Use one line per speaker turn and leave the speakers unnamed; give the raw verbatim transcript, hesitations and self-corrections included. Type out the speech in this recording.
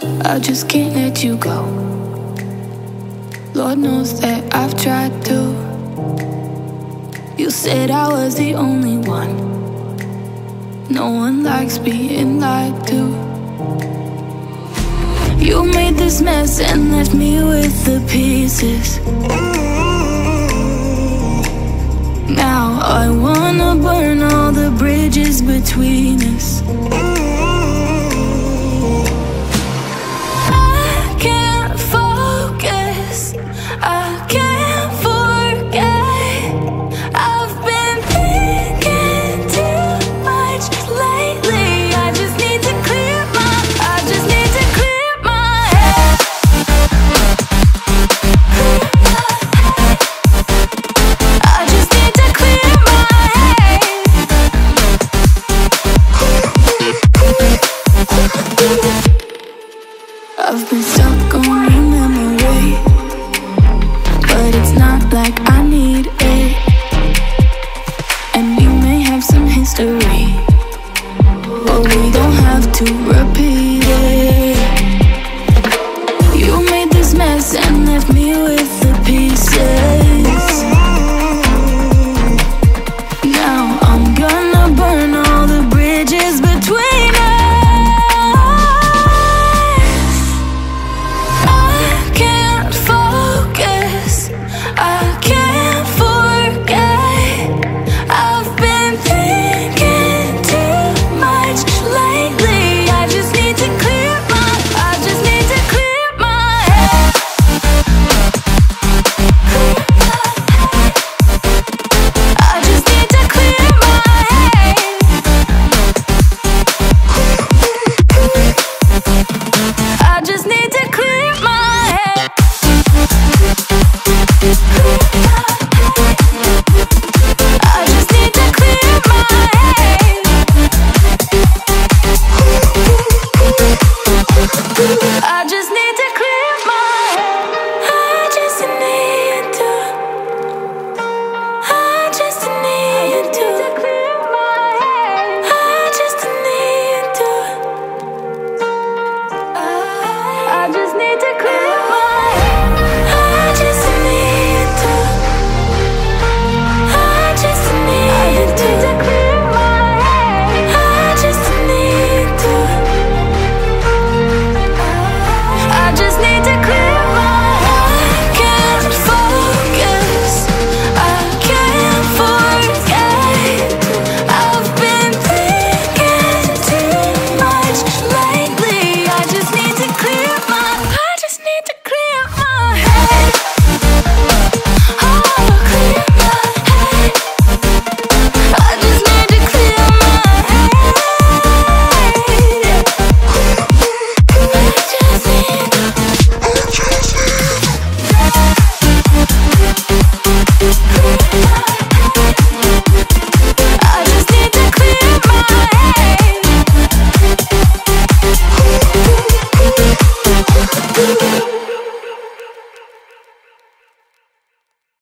I just can't let you go. Lord knows that I've tried to. You said I was the only one. No one likes being lied to. You made this mess and left me with the pieces. Now I wanna burn all the bridges between us. I can't focus, I can't forget. I've been thinking too much lately. I just need to clear my, I just need to clear my head. I just need to clear my head. I've been stuck on your memory, but it's not like I need